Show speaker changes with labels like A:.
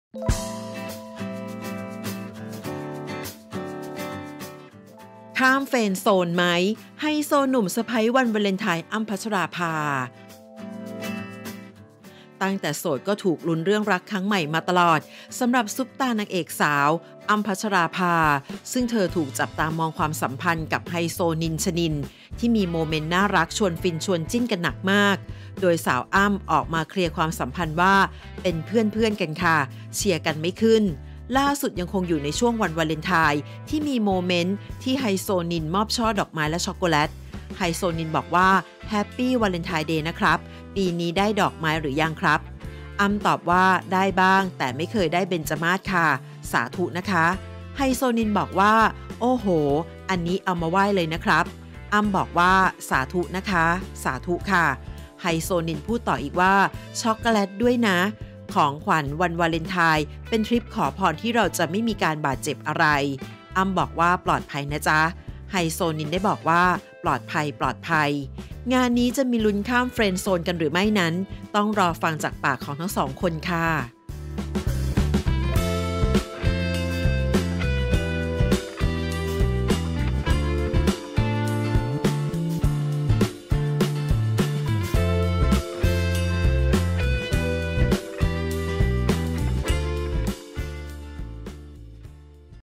A: ข้ามเฟรนด์โซนไหมไฮโซหนุ่มเซอร์ไพรส์วันวาเลนไทน์อ้ำพัชราภาตั้งแต่โสดก็ถูกลุ้นเรื่องรักครั้งใหม่มาตลอดสำหรับซุปตานางเอกสาวอ้ำพัชราภาซึ่งเธอถูกจับตามองความสัมพันธ์กับไฮโซนินชนินที่มีโมเมนต์น่ารักชวนฟินชวนจิ้นกันหนักมากโดยสาวอ้ำออกมาเคลียร์ความสัมพันธ์ว่าเป็นเพื่อนๆกันค่ะเชียร์กันไม่ขึ้นล่าสุดยังคงอยู่ในช่วงวันวาเลนไทน์ที่มีโมเมนต์ที่ไฮโซนินมอบช่อดอกไม้และช็อกโกแลตไฮโซนินบอกว่าแฮปปี้วาเลนไทน์เดย์นะครับปีนี้ได้ดอกไม้หรือยังครับอ้ำตอบว่าได้บ้างแต่ไม่เคยได้เบญจมาศค่ะสาธุนะคะไฮโซนินบอกว่าโอ้โหอันนี้เอามาไหว้เลยนะครับอ้ำบอกว่าสาธุนะคะสาธุค่ะไฮโซนินพูดต่ออีกว่าช็อกโกแลตด้วยนะของขวัญวันวาเลนไทน์เป็นทริปขอพรที่เราจะไม่มีการบาดเจ็บอะไรอ้ำบอกว่าปลอดภัยนะจ๊ะไฮโซนินได้บอกว่าปลอดภัยงานนี้จะมีลุ้นข้ามเฟรนด์โซนกันหรือไม่นั้นต้องรอฟังจากปากของทั้งสองคนค่ะ